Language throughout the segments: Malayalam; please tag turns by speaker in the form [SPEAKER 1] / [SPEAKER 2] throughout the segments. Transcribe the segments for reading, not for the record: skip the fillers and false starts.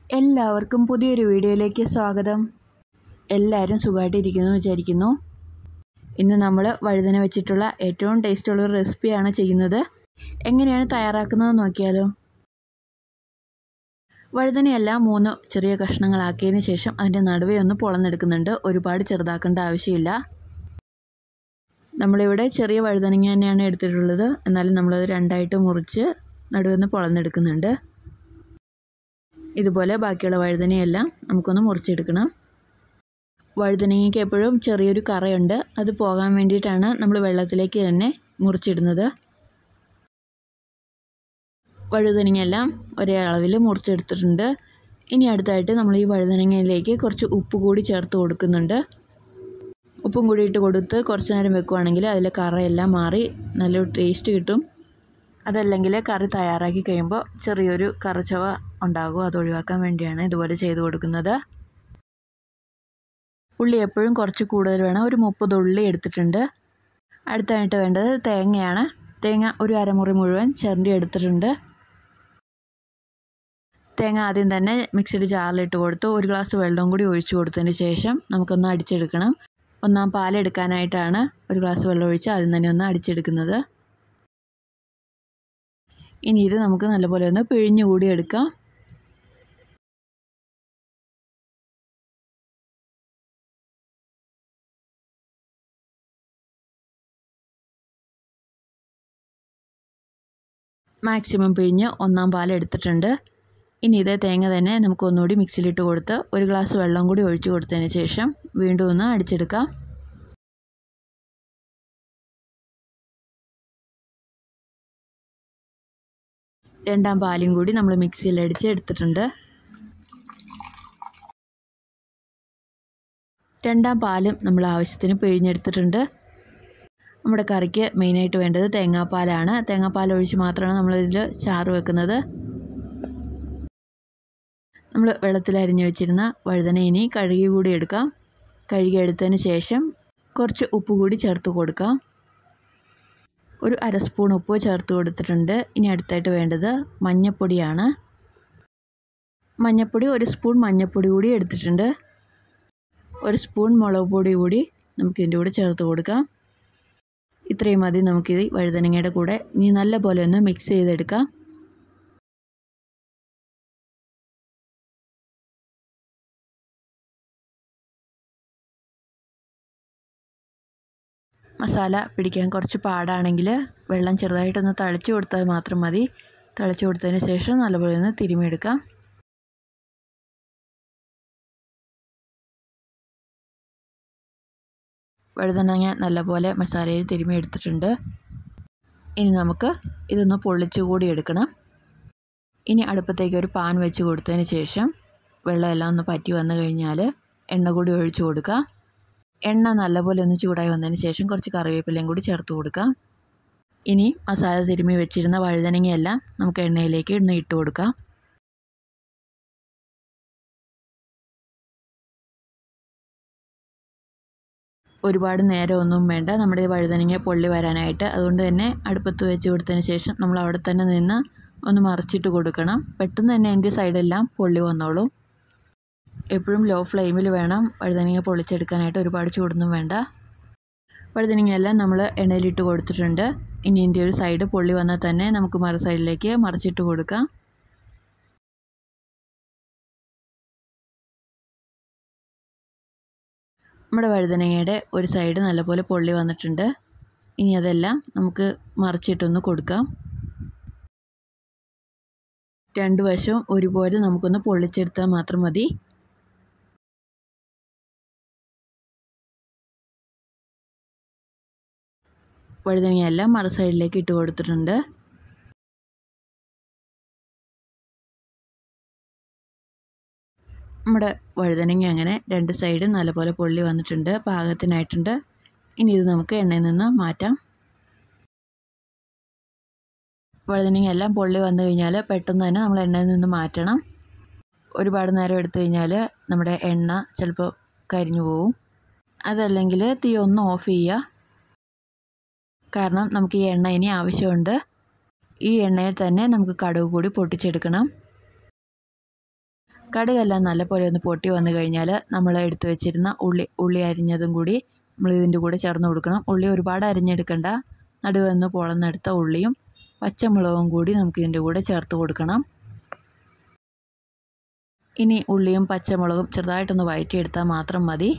[SPEAKER 1] എല്ലാവർക്കും പുതിയൊരു വീഡിയോയിലേക്ക് സ്വാഗതം. എല്ലാവരും സുഖമായിട്ടിരിക്കുന്നു വിചാരിക്കുന്നു. ഇന്ന് നമ്മൾ വഴുതന വെച്ചിട്ടുള്ള ഏറ്റവും ടേസ്റ്റുള്ള ഒരു റെസിപ്പിയാണ് ചെയ്യുന്നത്. എങ്ങനെയാണ് തയ്യാറാക്കുന്നത് നോക്കിയാലോ. വഴുതനയെല്ലാം 3 ചെറിയ കഷ്ണങ്ങളാക്കിയതിന് ശേഷം അതിൻ്റെ നടുവേ ഒന്ന് പൊളന്നെടുക്കുന്നുണ്ട്. ഒരുപാട് ചെറുതാക്കേണ്ട ആവശ്യമില്ല. നമ്മളിവിടെ ചെറിയ വഴുതനങ്ങ തന്നെയാണ് എടുത്തിട്ടുള്ളത്. എന്നാലും നമ്മളത് 2ആയിട്ട് മുറിച്ച് നടുവെന്ന് പൊളന്നെടുക്കുന്നുണ്ട്. ഇതുപോലെ ബാക്കിയുള്ള വഴുതനയെല്ലാം നമുക്കൊന്ന് മുറിച്ചെടുക്കണം. വഴുതനങ്ങയ്ക്ക് എപ്പോഴും ചെറിയൊരു കറയുണ്ട്. അത് പോകാൻ വേണ്ടിയിട്ടാണ് നമ്മൾ വെള്ളത്തിലേക്ക് തന്നെ മുറിച്ചിടുന്നത്. വഴുതനങ്ങയെല്ലാം ഒരേ അളവിൽ മുറിച്ചെടുത്തിട്ടുണ്ട്. ഇനി അടുത്തായിട്ട് നമ്മൾ ഈ വഴുതനങ്ങയിലേക്ക് കുറച്ച് ഉപ്പ് കൂടി ചേർത്ത് കൊടുക്കുന്നുണ്ട്. ഉപ്പും കൂടി ഇട്ട് കൊടുത്ത് കുറച്ച് നേരം വെക്കുകയാണെങ്കിൽ അതിലെ കറയെല്ലാം മാറി നല്ലൊരു ടേസ്റ്റ് കിട്ടും. അതല്ലെങ്കിൽ കറി തയ്യാറാക്കി കഴിയുമ്പോൾ ചെറിയൊരു കറച്ചവ ഉണ്ടാകും. അത് ഒഴിവാക്കാൻ വേണ്ടിയാണ് ഇതുപോലെ ചെയ്ത് കൊടുക്കുന്നത്. ഉള്ളി എപ്പോഴും കുറച്ച് കൂടുതൽ വേണം. ഒരു 30 ഉള്ളി എടുത്തിട്ടുണ്ട്. അടുത്തായിട്ട് വേണ്ടത് തേങ്ങയാണ്. തേങ്ങ ഒരു അരമുറി മുഴുവൻ ചിരണ്ടി എടുത്തിട്ടുണ്ട്. തേങ്ങ ആദ്യം തന്നെ മിക്സിയുടെ ജാറിലിട്ട് കൊടുത്ത് 1 ഗ്ലാസ് വെള്ളം കൂടി ഒഴിച്ചു കൊടുത്തതിന് ശേഷം നമുക്കൊന്ന് അടിച്ചെടുക്കണം. 1 പാലെടുക്കാനായിട്ടാണ് 1 ഗ്ലാസ് വെള്ളം ഒഴിച്ച് ആദ്യം തന്നെ ഒന്ന് അടിച്ചെടുക്കുന്നത്. ഇനി ഇത് നമുക്ക് നല്ലപോലെ ഒന്ന് പിഴിഞ്ഞു കൂടി എടുക്കാം. മാക്സിമം പിഴിഞ്ഞ് 1 പാൽ എടുത്തിട്ടുണ്ട്. ഇനി ഇതേ തേങ്ങ തന്നെ നമുക്ക് ഒന്നുകൂടി മിക്സിയിലിട്ട് കൊടുത്ത് 1 ഗ്ലാസ് വെള്ളം കൂടി ഒഴിച്ചു കൊടുത്തതിന് ശേഷം വീണ്ടും ഒന്ന് അടിച്ചെടുക്കാം. രണ്ടാം പാലും കൂടി നമ്മൾ മിക്സിയിൽ അടിച്ച് എടുത്തിട്ടുണ്ട്. രണ്ടാം പാലും നമ്മൾ ആവശ്യത്തിന് പിഴിഞ്ഞെടുത്തിട്ടുണ്ട്. നമ്മുടെ കറിക്ക് മെയിനായിട്ട് വേണ്ടത് തേങ്ങാപ്പാലാണ്. തേങ്ങാപ്പാൽ ഒഴിച്ച് മാത്രമാണ് നമ്മളിതിൽ ചാറ് വെക്കുന്നത്. നമ്മൾ വെള്ളത്തിൽ അരിഞ്ഞു വെച്ചിരുന്ന വഴുതന ഇനി കഴുകി കൂടി എടുക്കാം. കഴുകി എടുത്തതിന് ശേഷം കുറച്ച് ഉപ്പ് കൂടി ചേർത്ത് കൊടുക്കാം. ഒരു 1/2 സ്പൂൺ ഉപ്പ് ചേർത്ത് കൊടുത്തിട്ടുണ്ട്. ഇനി അടുത്തായിട്ട് വേണ്ടത് മഞ്ഞൾപ്പൊടിയാണ്. മഞ്ഞൾപ്പൊടി 1 സ്പൂൺ മഞ്ഞൾപ്പൊടി കൂടി എടുത്തിട്ടുണ്ട്. 1 സ്പൂൺ മുളക് പൊടി കൂടി നമുക്കിതിൻ്റെ കൂടെ ചേർത്ത് കൊടുക്കാം. ഇത്രയും മതി. നമുക്കിത് വഴുതനങ്ങയുടെ കൂടെ ഇനി നല്ല പോലെ ഒന്ന് മിക്സ് ചെയ്തെടുക്കാം. മസാല പിടിക്കാൻ കുറച്ച് പാടാണെങ്കിൽ വെള്ളം ചെറുതായിട്ടൊന്ന് തളിച്ച് കൊടുത്താൽ മാത്രം മതി. തളിച്ച് കൊടുത്തതിന് ശേഷം നല്ലപോലെ ഒന്ന് തിരുമിയെടുക്കാം. വഴുതനങ്ങ നല്ലപോലെ മസാലയിൽ തിരുമി എടുത്തിട്ടുണ്ട്. ഇനി നമുക്ക് ഇതൊന്ന് പൊള്ളിച്ചു കൂടി എടുക്കണം. ഇനി അടുപ്പത്തേക്ക് ഒരു പാൻ വെച്ച് കൊടുത്തതിന് ശേഷം വെള്ളമെല്ലാം ഒന്ന് പറ്റി വന്നു കഴിഞ്ഞാൽ എണ്ണ കൂടി ഒഴിച്ചു കൊടുക്കാം. എണ്ണ നല്ലപോലെ ഒന്ന് ചൂടായി വന്നതിന് ശേഷം കുറച്ച് കറിവേപ്പിലയും കൂടി ചേർത്ത് കൊടുക്കാം. ഇനി മസാല തിരുമി വെച്ചിരുന്ന വഴുതനങ്ങയെല്ലാം നമുക്ക് എണ്ണയിലേക്ക് ഇട്ട് കൊടുക്കാം. ഒരുപാട് നേരമൊന്നും വേണ്ട നമ്മുടെ വഴുതനങ്ങ പൊള്ളി വരാനായിട്ട്. അതുകൊണ്ട് തന്നെ അടുപ്പത്ത് വെച്ച് കൊടുത്തതിന് ശേഷം നമ്മൾ അവിടെ തന്നെ നിന്ന് ഒന്ന് മറിച്ചിട്ട് കൊടുക്കണം. പെട്ടെന്ന് തന്നെ അതിൻ്റെ സൈഡെല്ലാം പൊള്ളി വന്നോളും. എപ്പോഴും ലോ ഫ്ലെയിമിൽ വേണം വഴുതനങ്ങ പൊള്ളിച്ചെടുക്കാനായിട്ട്. ഒരുപാട് ചൂടൊന്നും വേണ്ട. വഴുതനങ്ങയെല്ലാം നമ്മൾ എണ്ണയിലിട്ട് കൊടുത്തിട്ടുണ്ട്. ഇനി ഇതിൻ്റെ ഒരു സൈഡ് പൊള്ളി വന്നാൽ തന്നെ നമുക്ക് മറു സൈഡിലേക്ക് മറിച്ചിട്ട് കൊടുക്കാം. നമ്മുടെ വഴുതനങ്ങയുടെ ഒരു സൈഡ് നല്ലപോലെ പൊള്ളി വന്നിട്ടുണ്ട്. ഇനി അതെല്ലാം നമുക്ക് മറിച്ചിട്ടൊന്ന് കൊടുക്കാം. 2 വശവും ഒരുപോലെ നമുക്കൊന്ന് പൊള്ളിച്ചെടുത്താൽ മാത്രം മതി. വഴുതനങ്ങയെല്ലാം മറു സൈഡിലേക്ക് ഇട്ട് കൊടുത്തിട്ടുണ്ട്. നമ്മുടെ വഴുതനങ്ങ അങ്ങനെ 2 സൈഡും നല്ലപോലെ പൊള്ളി വന്നിട്ടുണ്ട്. പാകത്തിനായിട്ടുണ്ട്. ഇനി ഇത് നമുക്ക് എണ്ണയിൽ നിന്ന് മാറ്റാം. വഴുതനങ്ങ എല്ലാം പൊള്ളി വന്നു കഴിഞ്ഞാൽ പെട്ടെന്ന് തന്നെ നമ്മൾ എണ്ണയിൽ നിന്ന് മാറ്റണം. ഒരുപാട് നേരം എടുത്തു കഴിഞ്ഞാൽ നമ്മുടെ എണ്ണ ചിലപ്പോൾ കരിഞ്ഞു പോകും. അതല്ലെങ്കിൽ തീ ഒന്ന് ഓഫ് ചെയ്യുക. കാരണം നമുക്ക് ഈ എണ്ണ ഇനി ആവശ്യമുണ്ട്. ഈ എണ്ണയിൽ തന്നെ നമുക്ക് കടുക് കൂടി പൊട്ടിച്ചെടുക്കണം. കടുകെല്ലാം നല്ലപോലെ ഒന്ന് പൊട്ടി വന്നു കഴിഞ്ഞാൽ നമ്മൾ എടുത്തു വെച്ചിരുന്ന ഉള്ളി അരിഞ്ഞതും കൂടി നമ്മൾ ഇതിൻ്റെ കൂടെ ചേർന്ന് കൊടുക്കണം. ഉള്ളി ഒരുപാട് അരിഞ്ഞെടുക്കണ്ട. നടുവെന്ന് പൊളന്നെടുത്ത ഉള്ളിയും പച്ചമുളകും കൂടി നമുക്ക് ഇതിൻ്റെ കൂടെ ചേർത്ത് കൊടുക്കണം. ഇനി ഉള്ളിയും പച്ചമുളകും ചെറുതായിട്ടൊന്ന് വഴറ്റിയെടുത്താൽ മാത്രം മതി.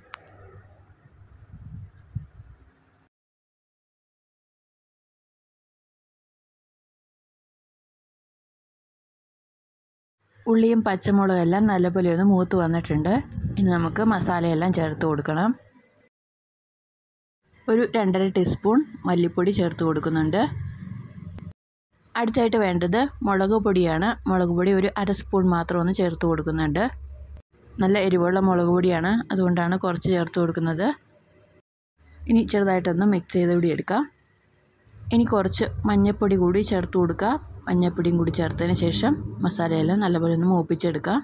[SPEAKER 1] ഉള്ളിയും പച്ചമുളകും എല്ലാം നല്ലപോലെ ഒന്ന് മൂത്ത് വന്നിട്ടുണ്ട്. ഇനി നമുക്ക് മസാലയെല്ലാം ചേർത്ത് കൊടുക്കണം. ഒരു 2.5 ടീസ്പൂൺ മല്ലിപ്പൊടി ചേർത്ത് കൊടുക്കുന്നുണ്ട്. അടുത്തായിട്ട് വേണ്ടത് മുളക് പൊടിയാണ്. മുളക് പൊടി ഒരു 1/2 സ്പൂൺ മാത്രം ഒന്ന് ചേർത്ത് കൊടുക്കുന്നുണ്ട്. നല്ല എരിവുള്ള മുളക് പൊടിയാണ്, അതുകൊണ്ടാണ് കുറച്ച് ചേർത്ത് കൊടുക്കുന്നത്. ഇനി ചെറുതായിട്ടൊന്ന് മിക്സ് ചെയ്ത് കൂടി എടുക്കാം. ഇനി കുറച്ച് മഞ്ഞൾപ്പൊടി കൂടി ചേർത്ത് കൊടുക്കുക. മഞ്ഞൾപ്പൊടിയും കൂടി ചേർത്തതിന് ശേഷം മസാലയെല്ലാം നല്ലപോലെ ഒന്ന് മൂപ്പിച്ചെടുക്കാം.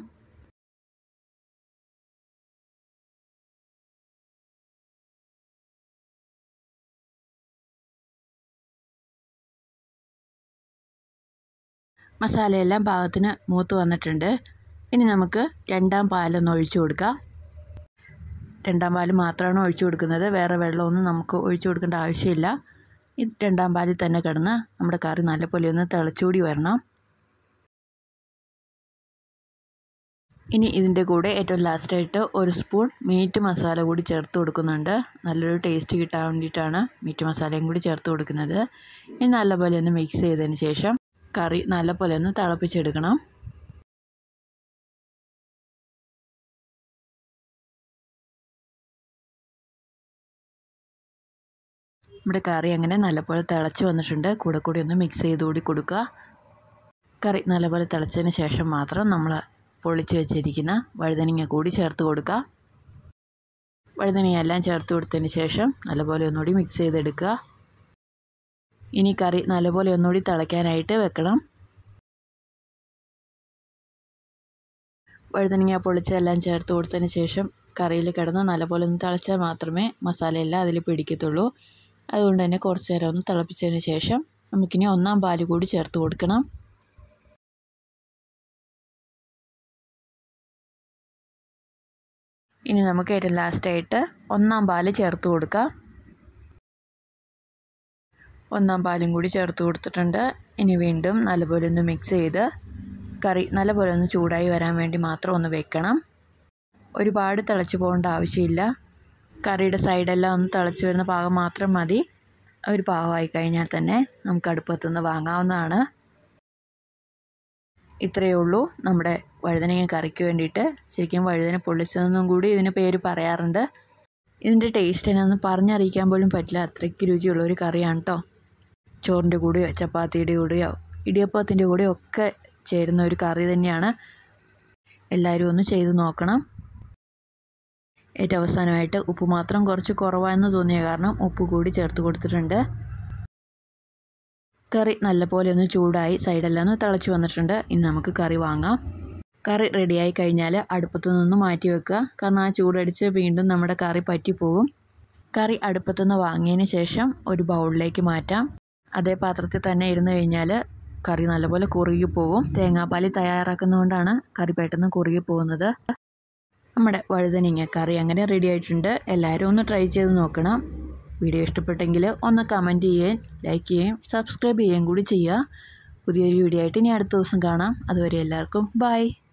[SPEAKER 1] മസാലയെല്ലാം പാകത്തിന് മൂത്ത് വന്നിട്ടുണ്ട്. ഇനി നമുക്ക് 2ാം പാലൊന്ന് ഒഴിച്ചു കൊടുക്കാം. 2ാം പാൽ മാത്രമാണ് ഒഴിച്ചു കൊടുക്കുന്നത്. വേറെ വെള്ളമൊന്നും നമുക്ക് ഒഴിച്ചു കൊടുക്കേണ്ട ആവശ്യമില്ല. ഈ 2ാം പാലിൽ തന്നെ കിടന്ന് നമ്മുടെ കറി നല്ലപോലെ ഒന്ന് തിളച്ചുകൂടി വരണം. ഇനി ഇതിൻ്റെ കൂടെ ഏറ്റവും ലാസ്റ്റായിട്ട് 1 സ്പൂൺ മീറ്റ് മസാല കൂടി ചേർത്ത് കൊടുക്കുന്നുണ്ട്. നല്ലൊരു ടേസ്റ്റ് കിട്ടാൻ വേണ്ടിയിട്ടാണ് മീറ്റ് മസാലയും കൂടി ചേർത്ത് കൊടുക്കുന്നത്. ഇനി നല്ലപോലെ ഒന്ന് മിക്സ് ചെയ്തതിന് ശേഷം കറി നല്ലപോലെ ഒന്ന് തിളപ്പിച്ചെടുക്കണം. നമ്മുടെ കറി അങ്ങനെ നല്ലപോലെ തിളച്ച് വന്നിട്ടുണ്ട്. കൂടെ ഒന്ന് മിക്സ് ചെയ്ത് കൂടി കൊടുക്കുക. കറി നല്ലപോലെ തിളച്ചതിന് ശേഷം മാത്രം നമ്മൾ പൊളിച്ച് വെച്ചിരിക്കുന്ന വഴുതനങ്ങ കൂടി ചേർത്ത് കൊടുക്കുക. വഴുതനങ്ങ എല്ലാം ചേർത്ത് കൊടുത്തതിന് ശേഷം നല്ലപോലെ ഒന്നുകൂടി മിക്സ് ചെയ്തെടുക്കുക. ഇനി കറി നല്ലപോലെ ഒന്നുകൂടി തിളയ്ക്കാനായിട്ട് വെക്കണം. വഴുതനങ്ങ പൊളിച്ചെല്ലാം ചേർത്ത് കൊടുത്തതിന് ശേഷം കറിയിൽ കിടന്ന് നല്ലപോലെ ഒന്ന് തിളച്ചാൽ മാത്രമേ മസാലയെല്ലാം അതിൽ പിടിക്കത്തുള്ളൂ. അതുകൊണ്ട് തന്നെ കുറച്ച് നേരം ഒന്ന് തിളപ്പിച്ചതിന് ശേഷം നമുക്കിനി 1ാം പാൽ കൂടി ചേർത്ത് കൊടുക്കണം. ഇനി നമുക്ക് ഏറ്റവും ലാസ്റ്റായിട്ട് 1ാം പാൽ ചേർത്ത് കൊടുക്കാം. 1ാം പാലും കൂടി ചേർത്ത് കൊടുത്തിട്ടുണ്ട്. ഇനി വീണ്ടും നല്ലപോലെ ഒന്ന് മിക്സ് ചെയ്ത് കറി നല്ലപോലെ ഒന്ന് ചൂടായി വരാൻ വേണ്ടി മാത്രം ഒന്ന് വെക്കണം. ഒരുപാട് തിളച്ച് പോകേണ്ട ആവശ്യമില്ല. കറിയുടെ സൈഡെല്ലാം ഒന്ന് തിളച്ച് വരുന്ന പാകം മാത്രം മതി. ഒരു പാകമായി കഴിഞ്ഞാൽ തന്നെ നമുക്ക് അടുപ്പത്തുനിന്ന് വാങ്ങാവുന്നതാണ്. ഇത്രയേ ഉള്ളൂ നമ്മുടെ വഴുതനങ്ങ കറിക്ക് വേണ്ടിയിട്ട്. ശരിക്കും വഴുതന പൊള്ളിച്ചതെന്നും കൂടി ഇതിന് പേര് പറയാറുണ്ട്. ഇതിൻ്റെ ടേസ്റ്റ് എന്നൊന്നും പറഞ്ഞറിയിക്കാൻ പോലും പറ്റില്ല. അത്രയ്ക്ക് രുചിയുള്ളൊരു കറിയാണ് കേട്ടോ. ചോറിൻ്റെ കൂടെയോ ചപ്പാത്തിയുടെ കൂടെയോ ഇടിയപ്പത്തിൻ്റെ കൂടെയോ ഒക്കെ ചേരുന്ന ഒരു കറി തന്നെയാണ്. എല്ലാവരും ഒന്ന് ചെയ്ത് നോക്കണം. ഏറ്റവും അവസാനമായിട്ട് ഉപ്പ് മാത്രം കുറച്ച് കുറവായെന്ന് തോന്നിയ കാരണം ഉപ്പ് കൂടി ചേർത്ത് കൊടുത്തിട്ടുണ്ട്. കറി നല്ലപോലെ ഒന്ന് ചൂടായി സൈഡെല്ലാം ഒന്ന് തിളച്ച് വന്നിട്ടുണ്ട്. ഇനി നമുക്ക് കറി വാങ്ങാം. കറി റെഡിയായി കഴിഞ്ഞാൽ അടുപ്പത്തു നിന്ന് മാറ്റി വെക്കുക. കാരണം ആ ചൂടടിച്ച് വീണ്ടും നമ്മുടെ കറി പറ്റിപ്പോകും. കറി അടുപ്പത്തുനിന്ന് വാങ്ങിയതിന് ശേഷം ഒരു ബൗളിലേക്ക് മാറ്റാം. അതേ പാത്രത്തിൽ തന്നെ ഇരുന്ന് കഴിഞ്ഞാൽ കറി നല്ലപോലെ കുറുകി പോകും. തേങ്ങാപ്പാൽ തയ്യാറാക്കുന്നതുകൊണ്ടാണ് കറി പെട്ടെന്ന് കുറുകി പോകുന്നത്. നമ്മുടെ വഴുതനങ്ങ കറി അങ്ങനെ റെഡി ആയിട്ടുണ്ട്. എല്ലാവരും ഒന്ന് ട്രൈ ചെയ്ത് നോക്കണം. വീഡിയോ ഇഷ്ടപ്പെട്ടെങ്കിൽ ഒന്ന് കമൻറ്റ് ചെയ്യുകയും ലൈക്ക് ചെയ്യുകയും സബ്സ്ക്രൈബ് ചെയ്യുകയും കൂടി ചെയ്യുക. പുതിയൊരു വീഡിയോ ആയിട്ട് ഇനി അടുത്ത ദിവസം കാണാം. അതുവരെ എല്ലാവർക്കും ബൈ.